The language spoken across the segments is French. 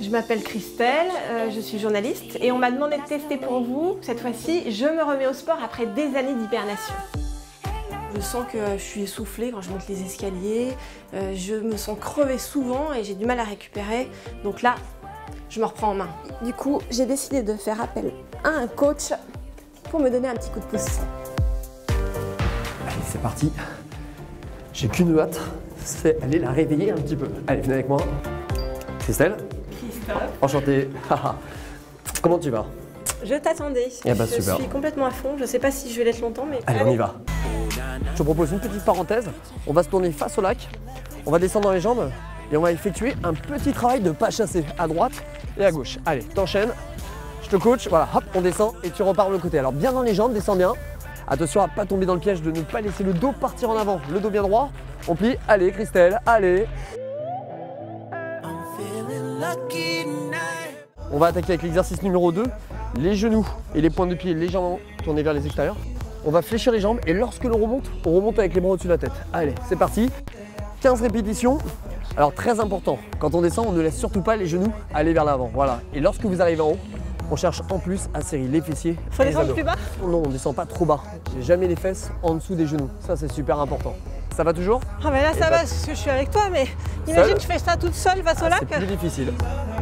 Je m'appelle Christelle, je suis journaliste et on m'a demandé de tester pour vous. Cette fois-ci, je me remets au sport après des années d'hibernation. Je sens que je suis essoufflée quand je monte les escaliers, je me sens crevée souvent et j'ai du mal à récupérer. Donc là, je me reprends en main. Du coup, j'ai décidé de faire appel à un coach pour me donner un petit coup de pouce. Allez, c'est parti. J'ai qu'une hâte, c'est aller la réveiller un petit peu. Allez, venez avec moi. Christelle. Christophe. Enchanté. Comment tu vas? Je t'attendais. Eh ben, je super. suis complètement à fond. Je sais pas si je vais l'être longtemps, mais Allez, on y va. Je te propose une petite parenthèse. On va se tourner face au lac. On va descendre dans les jambes et on va effectuer un petit travail de pas chasser à droite et à gauche. Allez, t'enchaînes. Je te coach. Voilà, hop, on descend et tu repars de l'autre côté. Alors, bien dans les jambes, descends bien. Attention à ne pas tomber dans le piège de ne pas laisser le dos partir en avant. Le dos bien droit. On plie. Allez, Christelle, allez. On va attaquer avec l'exercice numéro 2. Les genoux et les pointes de pied légèrement tournés vers les extérieurs. On va fléchir les jambes et lorsque l'on remonte, on remonte avec les bras au-dessus de la tête. Allez, c'est parti. 15 répétitions. Alors très important, quand on descend, on ne laisse surtout pas les genoux aller vers l'avant. Voilà. Et lorsque vous arrivez en haut, on cherche en plus à serrer les fessiers. faut et les descendre abdos. plus bas? Non, on ne descend pas trop bas. J'ai jamais les fesses en dessous des genoux. Ça, c'est super important. Ça va toujours? Ah mais là ça Et va parce que je suis avec toi, mais imagine je fais ça toute seule face au lac. C'est plus difficile.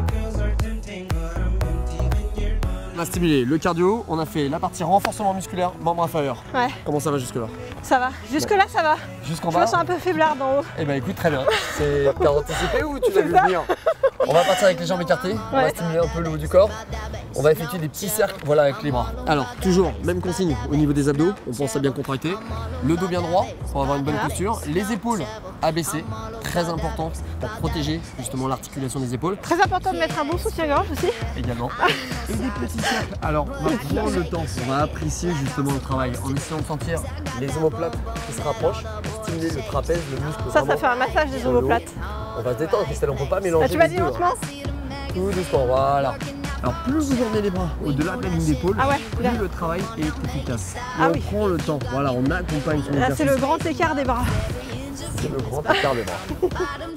On a stimulé le cardio, on a fait la partie renforcement musculaire, membre inférieur. Ouais. Comment ça va jusque là? Ça va. Jusque là ça va. Jusqu'en Je bas? me sens un peu faiblarde en haut. Eh ben écoute, très bien. T'as anticipé ou tu l'as vu venir? On va partir avec les jambes écartées, on va stimuler un peu le haut du corps. On va effectuer des petits cercles, voilà, avec les bras. Alors, toujours, même consigne au niveau des abdos, on pense à bien contracter. Le dos bien droit pour avoir une bonne posture. Les épaules abaissées, très importante pour protéger justement l'articulation des épaules. Très important de mettre un bon soutien-gorge aussi. Également. Et des petits cercles. Alors, on va prendre le temps, on va apprécier justement le travail en essayant de sentir les omoplates qui se rapprochent pour stimuler le trapèze, le muscle. Ça vraiment fait un massage des sur le haut. omoplates. On va se détendre, Christelle, on ne peut pas mélanger. Ah, tu m'as les dit deux, lentement? Tout doucement, voilà. Alors plus vous tournez les bras au-delà de la ligne d'épaule, Ah ouais, plus le travail est efficace. Ah on oui. prend le temps, voilà, on accompagne son Là exercice. c'est le grand écart des bras. C'est le grand écart des bras.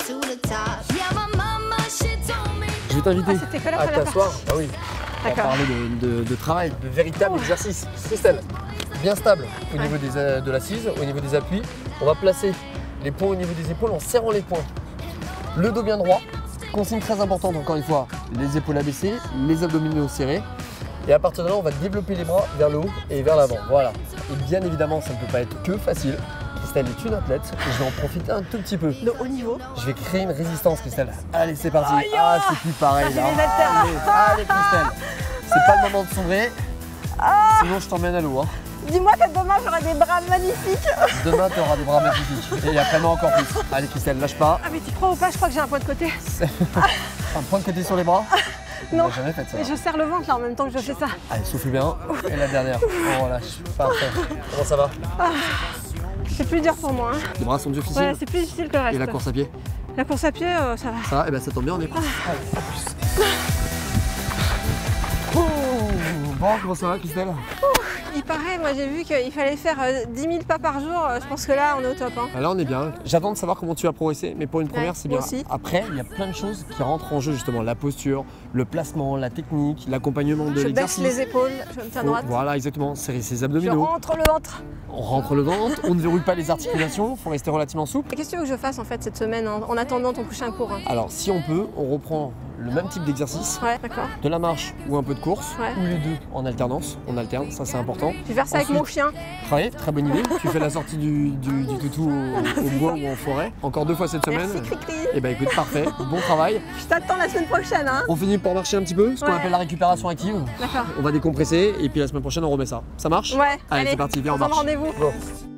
Je vais t'inviter Ah, c'était que la à première t'asseoir. Ah oui. On va D'accord. parler de travail, de véritable exercice. Christelle, bien stable au niveau de l'assise, au niveau des appuis. On va placer les poings au niveau des épaules en serrant les poings. Le dos bien droit. Consigne très importante encore une fois, les épaules abaissées, les abdominaux serrés. Et à partir de là, on va développer les bras vers le haut et vers l'avant. Voilà. Et bien évidemment, ça ne peut pas être que facile. Christelle est une athlète et je vais en profiter un tout petit peu. De haut niveau. Je vais créer une résistance, Christelle. Allez, c'est parti. Aïe, Ah, c'est plus pareil j'ai là. les haltères. Allez, Christelle. C'est pas le moment de sombrer. Sinon, je t'emmène à l'eau. Hein. Dis-moi que demain j'aurai des bras magnifiques. Demain, tu auras des bras magnifiques. Et après-moi encore plus. Allez, Christelle, lâche pas. Ah mais tu crois ou pas, je crois que j'ai un point de côté. Un point de côté sur les bras. Non, On n'a jamais fait ça. mais je serre le ventre là en même temps que je fais ça. Allez, souffle bien. Et la dernière. Oh, relâche. Parfait. Comment ça va? C'est plus dur pour moi. Hein. Les bras sont difficiles. Ouais, c'est plus difficile que le reste. Et la course à pied? La course à pied, ça va. Ça va? Eh ben, ça tombe bien, on est prêt. Allez, à plus. Oh, bon, comment ça va, Christelle? Il paraît, moi j'ai vu qu'il fallait faire 10 000 pas par jour. Je pense que là on est au top. Hein. Ah, là on est bien. J'attends de savoir comment tu vas progresser, mais pour une première c'est bien. moi aussi. Après, il y a plein de choses qui rentrent en jeu justement. La posture, le placement, la technique, l'accompagnement de Je baisse l'exercice. les épaules, je me tiens droite. Voilà, exactement. Serrer ses Je abdominaux. rentre le ventre. On rentre le ventre, on ne verrouille pas les articulations, il faut rester relativement souple. Et qu'est-ce que tu veux que je fasse en fait cette semaine en attendant ton prochain cours? Hein. Alors si on peut, on reprend le même type d'exercice, Ouais, d'accord. de la marche ou un peu de course, Ouais. ou les deux en alternance. On alterne, ça c'est important. Je vais faire ça avec mon chien. Travailler, très bonne idée. Tu fais la sortie du toutou au bois ou en forêt. Encore 2 fois cette semaine. Merci Cricri. Et bah écoute, parfait, bon travail. Je t'attends la semaine prochaine. Hein. On finit par marcher un petit peu, ce qu'on Ouais. appelle la récupération active. D'accord. On va décompresser et puis la semaine prochaine on remet ça. Ça marche? Ouais, Allez, c'est parti, viens on on se donne marche. rendez-vous. Bon.